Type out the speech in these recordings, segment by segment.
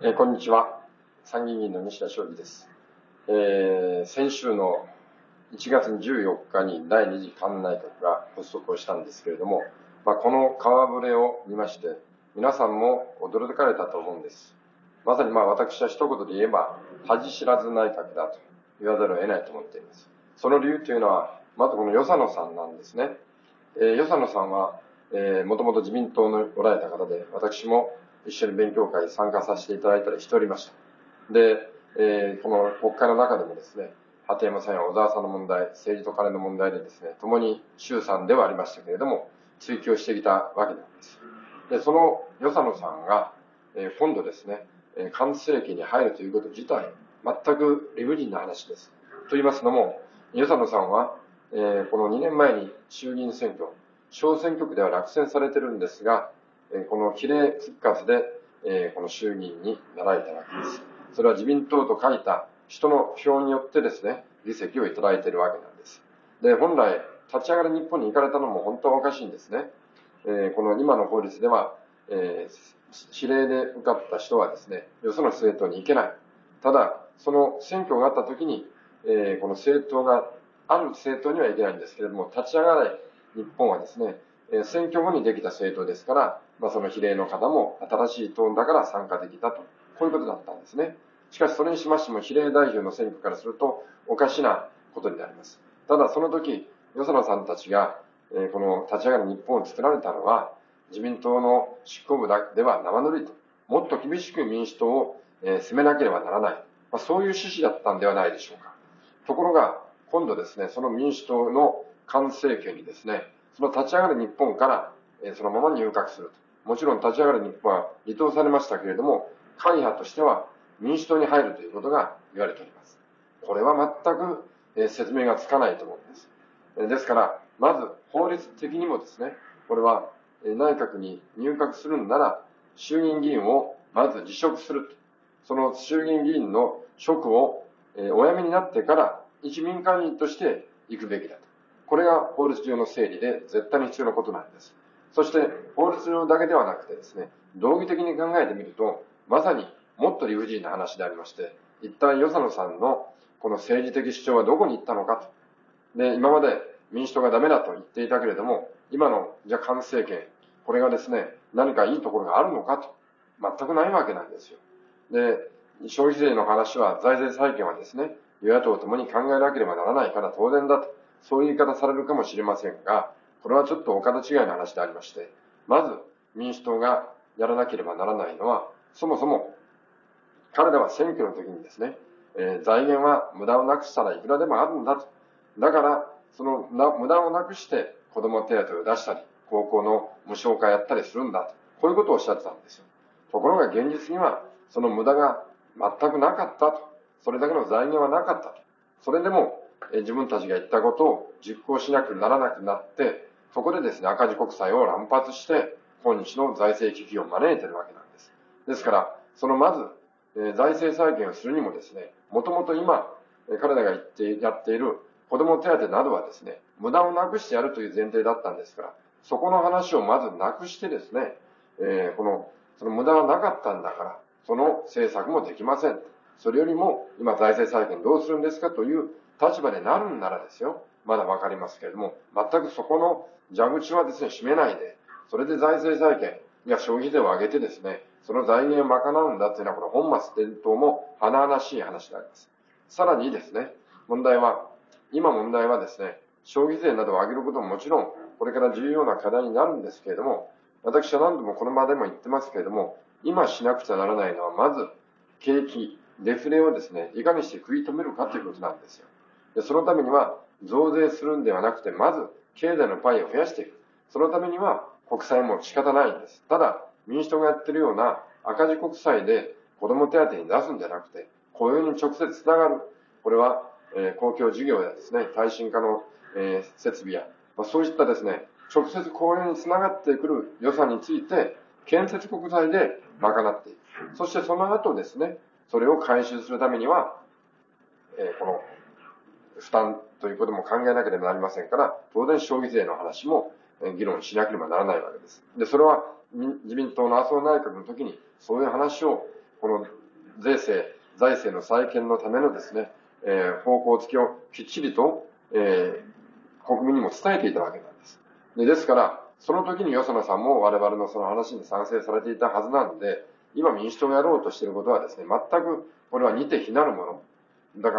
こんにちは。参議院議員の西田昌司です。先週の1月14日に第2次関内閣が発足をしたんですけれども、この顔ぶれを見まして、皆さんも驚かれたと思うんです。まさに私は一言で言えば、恥知らず内閣だと言わざるを得ないと思っています。その理由というのは、まずこの与謝野さんなんですね。与謝野さんは、もともと自民党のおられた方で、私も一緒に勉強会に参加させていただいたりしておりました。で、この国会の中でもですね、鳩山さんや小沢さんの問題、政治と金の問題でですね、共に衆参ではありましたけれども、追及してきたわけなんです。で、その与謝野さんが、今度ですね、菅政権に入るということ自体、全く理不尽な話です。と言いますのも、与謝野さんは、この2年前に衆議院選挙、小選挙区では落選されてるんですが、この比例復活で、この衆議院になられたわけです。それは自民党と書いた人の票によってですね、議席をいただいているわけなんです。で、本来、立ち上がる日本に行かれたのも本当はおかしいんですね。この今の法律では、比例で受かった人はですね、よその政党に行けない。ただ、その選挙があった時に、この政党がある政党には行けないんですけれども、立ち上がれ日本はですね、選挙後にできた政党ですから、その比例の方も新しい党だから参加できたと。こういうことだったんですね。しかしそれにしましても比例代表の選挙からするとおかしなことになります。ただその時、与謝野さんたちが、この立ち上がる日本を作られたのは、自民党の執行部では生ぬるいと。もっと厳しく民主党を攻めなければならない。そういう趣旨だったんではないでしょうか。ところが、今度ですね、その民主党の菅政権にですね、その立ち上がる日本から、そのまま入閣すると。もちろん立ち上がる日本は離党されましたけれども、会派としては民主党に入るということが言われております。これは全く説明がつかないと思うんです。ですから、まず法律的にもですね、これは内閣に入閣するんなら、衆議院議員をまず辞職すると。その衆議院議員の職をお辞めになってから一民間人として行くべきだと。これが法律上の整理で絶対に必要なことなんです。そして法律上だけではなくてですね、道義的に考えてみると、まさにもっと理不尽な話でありまして、一体与謝野さんのこの政治的主張はどこに行ったのかと。で、今まで民主党がダメだと言っていたけれども、今の菅政権、これがですね、何かいいところがあるのかと。全くないわけなんですよ。で、消費税の話は、財政再建はですね、与野党ともに考えなければならないから当然だと、そういう言い方されるかもしれませんが、これはちょっとお門違いの話でありまして、まず民主党がやらなければならないのは、そもそも彼らは選挙の時にですね、財源は無駄をなくしたらいくらでもあるんだと。だから、その無駄をなくして子供手当を出したり、高校の無償化やったりするんだと。こういうことをおっしゃってたんですよ。ところが現実には、その無駄が全くなかったと。それだけの財源はなかったと。それでも、自分たちが言ったことを実行しなくならなくなって、そこでですね、赤字国債を乱発して、今日の財政危機を招いているわけなんです。ですから、そのまず、財政再建をするにもですね、もともと今、彼らがやっている子ども手当などはですね、無駄をなくしてやるという前提だったんですから、そこの話をまずなくしてですね、その無駄はなかったんだから、その政策もできません。それよりも、今財政再建どうするんですかという立場でなるんならですよ、まだわかりますけれども、全くそこの蛇口はですね、閉めないで、それで財政再建や消費税を上げてですね、その財源を賄うんだっていうのは、これ本末転倒も甚だしい話であります。さらにですね、問題はですね、消費税などを上げることももちろん、これから重要な課題になるんですけれども、私は何度もこの場でも言ってますけれども、今しなくちゃならないのは、まず、景気、デフレをですね、いかにして食い止めるかということなんですよ。で、そのためには、増税するんではなくて、まず、経済のパイを増やしていく。そのためには、国債も仕方ないんです。ただ、民主党がやってるような赤字国債で子ども手当に出すんじゃなくて、雇用に直接つながる。これは、公共事業やですね、耐震化の、設備や、そういったですね、直接雇用につながってくる予算について、建設国債で賄っていく。そしてその後ですね、それを回収するためには、この負担ということも考えなければなりませんから、当然消費税の話も議論しなければならないわけです。で、それは自民党の麻生内閣の時にそういう話をこの財政の再建のためのですね、方向付けをきっちりと、国民にも伝えていたわけなんです。ですから、その時によそのさんも我々のその話に賛成されていたはずなので、今民主党がやろうとしていることはですね、全くこれは似て非なるもの。だから、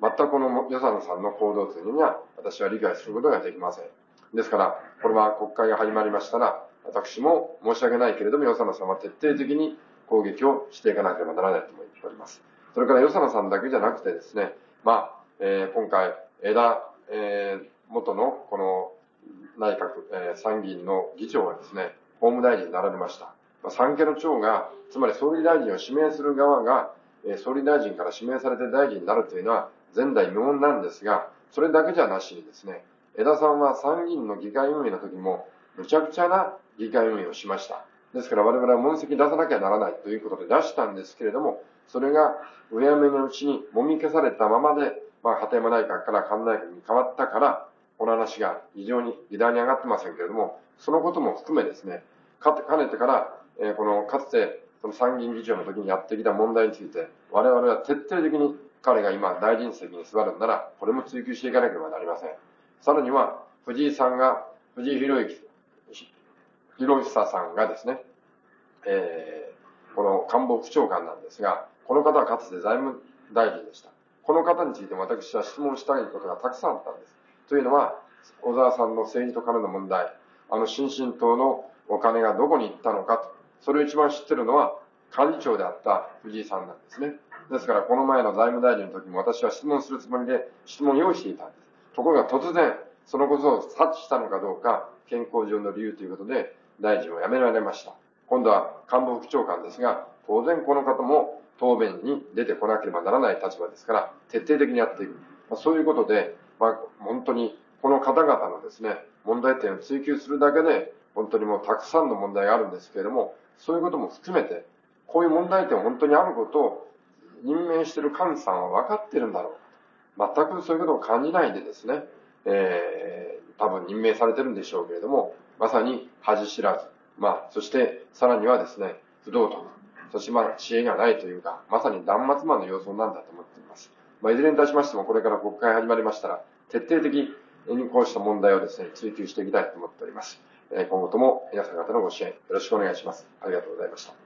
全くこのよそのさんの行動というのには私は理解することができません。ですから、これは国会が始まりましたら、私も申し訳ないけれども、よそのさんは徹底的に攻撃をしていかなければならないとも言っております。それからよそのさんだけじゃなくてですね、今回、元のこの内閣、参議院の議長がですね、法務大臣になられました。産経の長が、つまり総理大臣を指名する側が、総理大臣から指名されて大臣になるというのは前代未聞なんですが、それだけじゃなしにですね、江田さんは参議院の議会運営の時も、むちゃくちゃな議会運営をしました。ですから我々は問責出さなきゃならないということで出したんですけれども、それがうやめのうちにもみ消されたままで、鳩山内閣から菅内閣に変わったから、この話が非常に議題に上がってませんけれども、そのことも含めですね、かねてから、かつてその参議院議長の時にやってきた問題について、我々は徹底的に彼が今大臣席に座るんなら、これも追及していかなければなりません。さらには、藤井博久さんがですね、この官房副長官なんですが、この方はかつて財務大臣でした。この方についても私は質問したいことがたくさんあったんです。というのは、小沢さんの政治と金の問題、新進党のお金がどこに行ったのかと、それを一番知ってるのは幹事長であった藤井さんなんですね。ですから、この前の財務大臣の時も私は質問するつもりで質問を用意していたんです。ところが突然、そのことを察知したのかどうか、健康上の理由ということで、大臣を辞められました。今度は官房副長官ですが、当然この方も答弁に出てこなければならない立場ですから、徹底的にやっていく。そういうことで、本当にこの方々のですね、問題点を追求するだけで、本当にもうたくさんの問題があるんですけれども、そういうことも含めて、こういう問題点本当にあることを任命している菅さんは分かっているんだろう。全くそういうことを感じないでですね、多分任命されてるんでしょうけれども、まさに恥知らず。そしてさらにはですね、不道徳。そして知恵がないというか、まさに断末魔の様相なんだと思っています。いずれにいたしましても、これから国会始まりましたら、徹底的にこうした問題をですね、追求していきたいと思っております。今後とも皆さん方のご支援よろしくお願いします。ありがとうございました。